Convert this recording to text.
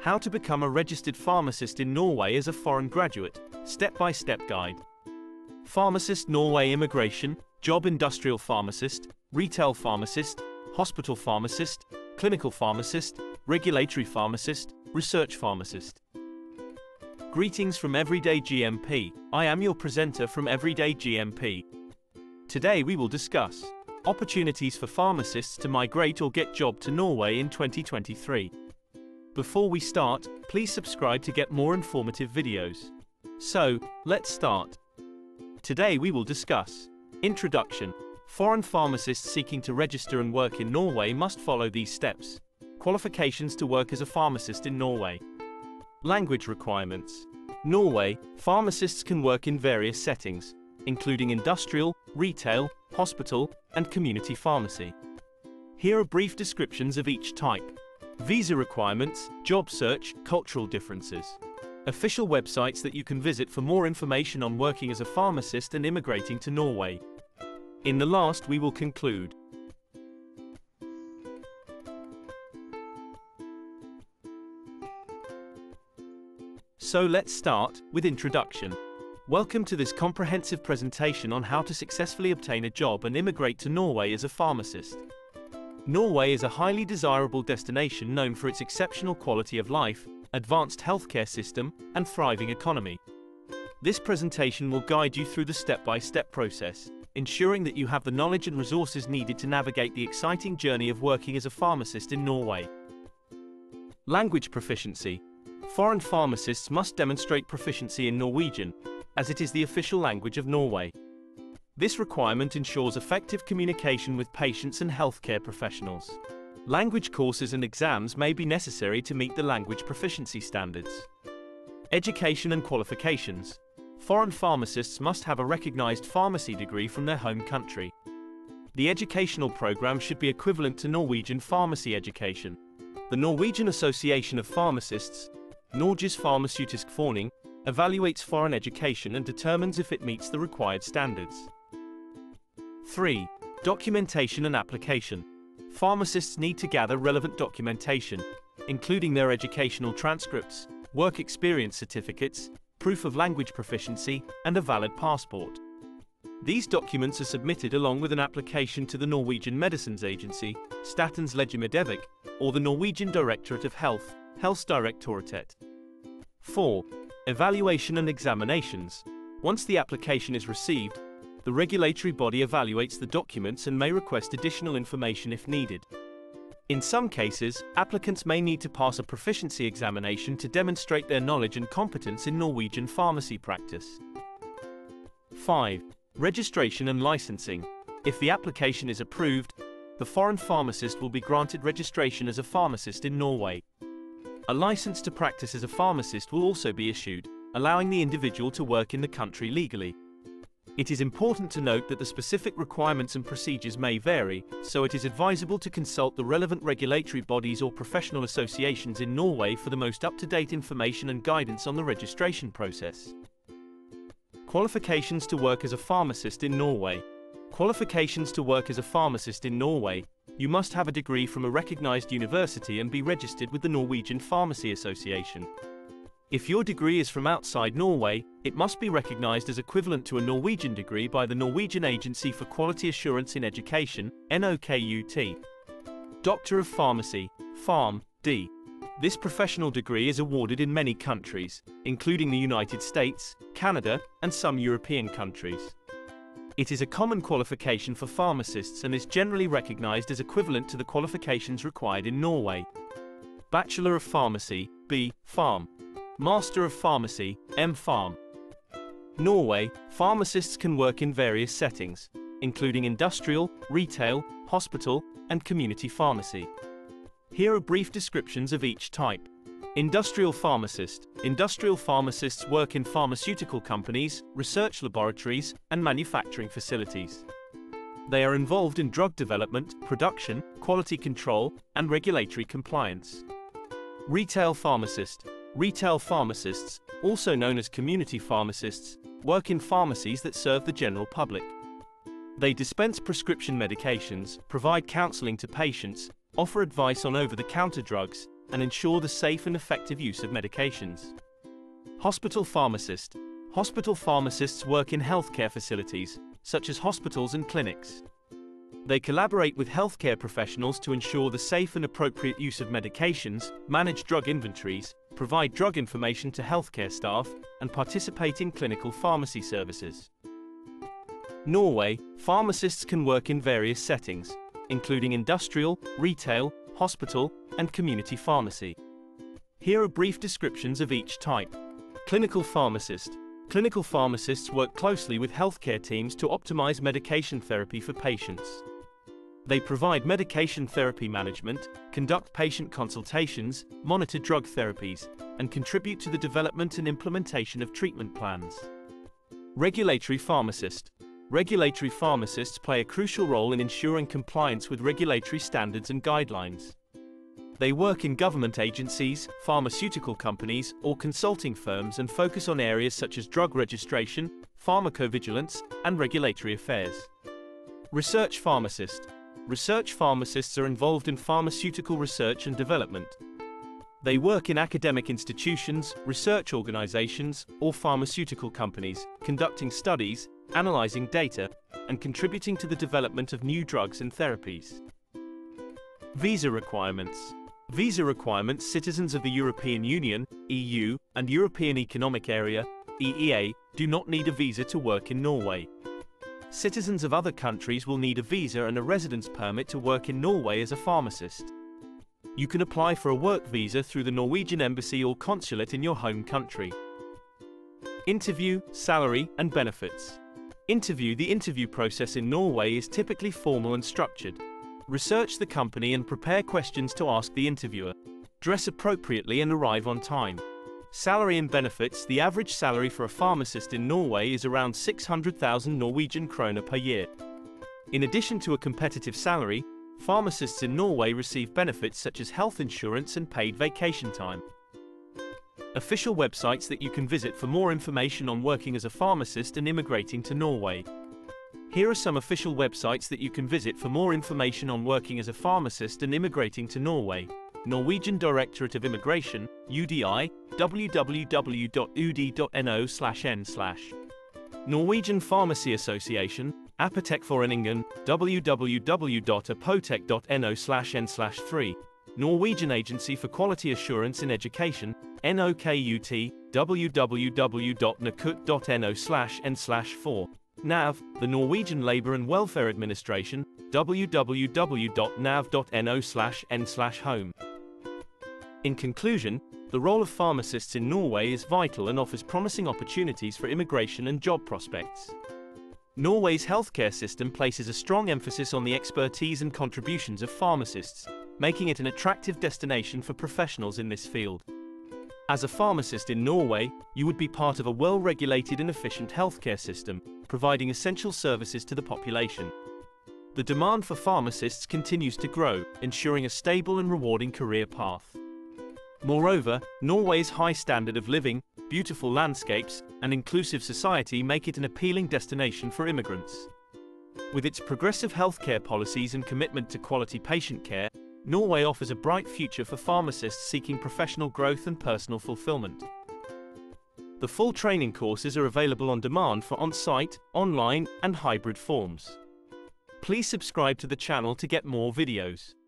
How to become a registered pharmacist in Norway as a foreign graduate, step-by-step guide. Pharmacist Norway immigration, job industrial pharmacist, retail pharmacist, hospital pharmacist, clinical pharmacist, regulatory pharmacist, research pharmacist. Greetings from Everyday GMP, I am your presenter from Everyday GMP. Today we will discuss opportunities for pharmacists to migrate or get job to Norway in 2023. Before we start, please subscribe to get more informative videos. So, let's start. Today we will discuss Introduction. Foreign pharmacists seeking to register and work in Norway must follow these steps. Qualifications to work as a pharmacist in Norway. Language requirements. Norway, pharmacists can work in various settings, including industrial, retail, hospital, and community pharmacy. Here are brief descriptions of each type. Visa requirements, job search, cultural differences. Official websites that you can visit for more information on working as a pharmacist and immigrating to Norway. In the last we will conclude. So let's start with introduction. Welcome to this comprehensive presentation on how to successfully obtain a job and immigrate to Norway as a pharmacist. Norway is a highly desirable destination known for its exceptional quality of life, advanced healthcare system, and thriving economy. This presentation will guide you through the step-by-step process, ensuring that you have the knowledge and resources needed to navigate the exciting journey of working as a pharmacist in Norway. Language proficiency. Foreign pharmacists must demonstrate proficiency in Norwegian, as it is the official language of Norway. This requirement ensures effective communication with patients and healthcare professionals. Language courses and exams may be necessary to meet the language proficiency standards. Education and qualifications. Foreign pharmacists must have a recognized pharmacy degree from their home country. The educational program should be equivalent to Norwegian pharmacy education. The Norwegian Association of Pharmacists, Norges Pharmaceutiske Forening, evaluates foreign education and determines if it meets the required standards. 3. Documentation and application. Pharmacists need to gather relevant documentation, including their educational transcripts, work experience certificates, proof of language proficiency, and a valid passport. These documents are submitted along with an application to the Norwegian Medicines Agency, Statens legemiddelverk, or the Norwegian Directorate of Health, Helsedirektoratet. 4. Evaluation and examinations. Once the application is received, the regulatory body evaluates the documents and may request additional information if needed. In some cases, applicants may need to pass a proficiency examination to demonstrate their knowledge and competence in Norwegian pharmacy practice. 5. Registration and licensing. If the application is approved, the foreign pharmacist will be granted registration as a pharmacist in Norway. A license to practice as a pharmacist will also be issued, allowing the individual to work in the country legally. It is important to note that the specific requirements and procedures may vary, so it is advisable to consult the relevant regulatory bodies or professional associations in Norway for the most up-to-date information and guidance on the registration process. Qualifications to work as a pharmacist in Norway. Qualifications to work as a pharmacist in Norway. You must have a degree from a recognized university and be registered with the Norwegian Pharmacy Association. If your degree is from outside Norway, it must be recognized as equivalent to a Norwegian degree by the Norwegian Agency for Quality Assurance in Education, NOKUT. Doctor of Pharmacy, Pharm.D. This professional degree is awarded in many countries, including the United States, Canada, and some European countries. It is a common qualification for pharmacists and is generally recognized as equivalent to the qualifications required in Norway. Bachelor of Pharmacy, B. Pharm. Master of Pharmacy, M.Pharm. Norway, pharmacists can work in various settings, including industrial, retail, hospital, and community pharmacy. Here are brief descriptions of each type. Industrial pharmacist. Industrial pharmacists work in pharmaceutical companies, research laboratories, and manufacturing facilities. They are involved in drug development, production, quality control, and regulatory compliance. Retail pharmacist. Retail pharmacists, also known as community pharmacists, work in pharmacies that serve the general public. They dispense prescription medications, provide counseling to patients, offer advice on over-the-counter drugs, and ensure the safe and effective use of medications. Hospital pharmacist. Hospital pharmacists work in healthcare facilities, such as hospitals and clinics. They collaborate with healthcare professionals to ensure the safe and appropriate use of medications, manage drug inventories, provide drug information to healthcare staff, and participate in clinical pharmacy services. Norway, pharmacists can work in various settings, including industrial, retail, hospital, and community pharmacy. Here are brief descriptions of each type. Clinical pharmacist. Clinical pharmacists work closely with healthcare teams to optimize medication therapy for patients. They provide medication therapy management, conduct patient consultations, monitor drug therapies, and contribute to the development and implementation of treatment plans. Regulatory pharmacist. Regulatory pharmacists play a crucial role in ensuring compliance with regulatory standards and guidelines. They work in government agencies, pharmaceutical companies, or consulting firms and focus on areas such as drug registration, pharmacovigilance, and regulatory affairs. Research pharmacist. Research pharmacists are involved in pharmaceutical research and development. They work in academic institutions, research organizations, or pharmaceutical companies, conducting studies, analyzing data, and contributing to the development of new drugs and therapies. Visa requirements. Visa requirements. Citizens of the European Union, EU, and European Economic Area, EEA, do not need a visa to work in Norway. Citizens of other countries will need a visa and a residence permit to work in Norway as a pharmacist. You can apply for a work visa through the Norwegian embassy or consulate in your home country. Interview, salary, and benefits. Interview. The interview process in Norway is typically formal and structured. Research the company and prepare questions to ask the interviewer. Dress appropriately and arrive on time. Salary and benefits. The average salary for a pharmacist in Norway is around 600,000 Norwegian kroner per year. In addition to a competitive salary, pharmacists in Norway receive benefits such as health insurance and paid vacation time. Official websites that you can visit for more information on working as a pharmacist and immigrating to Norway. Here are some official websites that you can visit for more information on working as a pharmacist and immigrating to Norway. Norwegian Directorate of Immigration, UDI, www.ud.no/n/. Norwegian Pharmacy Association, Apotekforeningen, www.apotek.no/n/3. Norwegian Agency for Quality Assurance in Education, NOKUT, www.nakut.no/n/4. NAV, the Norwegian Labour and Welfare Administration, www.nav.no/n/home. In conclusion, the role of pharmacists in Norway is vital and offers promising opportunities for immigration and job prospects. Norway's healthcare system places a strong emphasis on the expertise and contributions of pharmacists, making it an attractive destination for professionals in this field. As a pharmacist in Norway, you would be part of a well-regulated and efficient healthcare system, providing essential services to the population. The demand for pharmacists continues to grow, ensuring a stable and rewarding career path. Moreover, Norway's high standard of living, beautiful landscapes, and inclusive society make it an appealing destination for immigrants. With its progressive healthcare policies and commitment to quality patient care, Norway offers a bright future for pharmacists seeking professional growth and personal fulfillment. The full training courses are available on demand for on-site, online, and hybrid forms. Please subscribe to the channel to get more videos.